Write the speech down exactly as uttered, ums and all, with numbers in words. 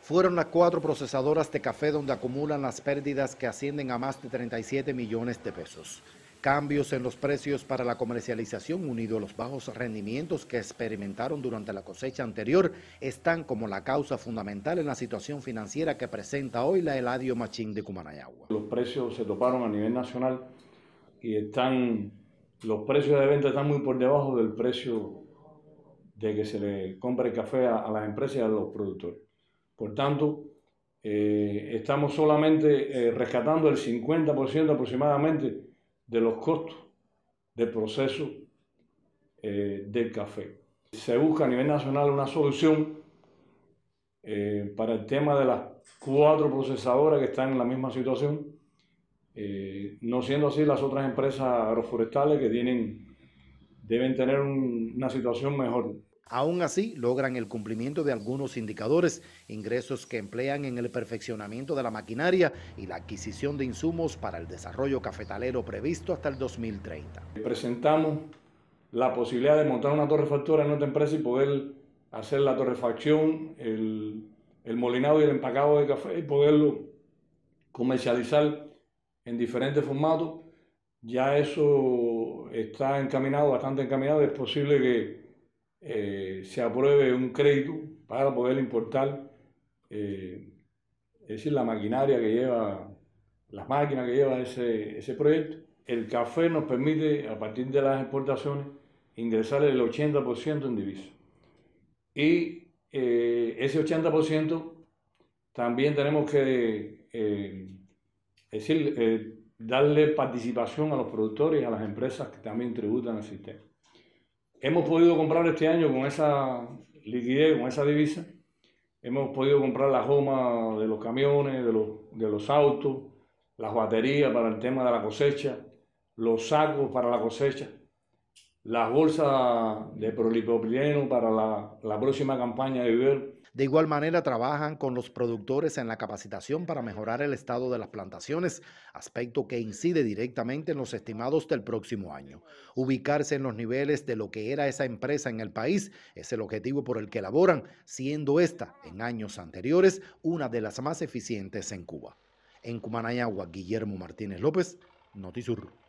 Fueron las cuatro procesadoras de café donde acumulan las pérdidas que ascienden a más de treinta y siete millones de pesos. Cambios en los precios para la comercialización unido a los bajos rendimientos que experimentaron durante la cosecha anterior están como la causa fundamental en la situación financiera que presenta hoy la Eladio Machín de Cumanayagua. Los precios se toparon a nivel nacional y están, los precios de venta están muy por debajo del precio de que se le compra el café a, a las empresas y a los productores. Por tanto, eh, estamos solamente eh, rescatando el cincuenta por ciento aproximadamente de los costos del proceso eh, del café. Se busca a nivel nacional una solución eh, para el tema de las cuatro procesadoras que están en la misma situación, eh, no siendo así las otras empresas agroforestales que tienen, deben tener un, una situación mejor. Aún así, logran el cumplimiento de algunos indicadores, ingresos que emplean en el perfeccionamiento de la maquinaria y la adquisición de insumos para el desarrollo cafetalero previsto hasta el dos mil treinta. Presentamos la posibilidad de montar una torrefactura en nuestra empresa y poder hacer la torrefacción, el, el molinado y el empacado de café y poderlo comercializar en diferentes formatos. Ya eso está encaminado, bastante encaminado, es posible que Eh, se apruebe un crédito para poder importar, eh, es decir, la maquinaria que lleva, las máquinas que lleva ese, ese proyecto. El café nos permite, a partir de las exportaciones, ingresar el ochenta por ciento en divisas. Y eh, ese ochenta por ciento también tenemos que, eh, es decir, eh, darle participación a los productores y a las empresas que también tributan al sistema. Hemos podido comprar este año con esa liquidez, con esa divisa, hemos podido comprar la goma de los camiones, de los, de los autos, las baterías para el tema de la cosecha, los sacos para la cosecha, las bolsas de polipropileno para la, la próxima campaña de vivero. De igual manera, trabajan con los productores en la capacitación para mejorar el estado de las plantaciones, aspecto que incide directamente en los estimados del próximo año. Ubicarse en los niveles de lo que era esa empresa en el país es el objetivo por el que elaboran, siendo esta, en años anteriores, una de las más eficientes en Cuba. En Cumanayagua, Guillermo Martínez López, Notisur.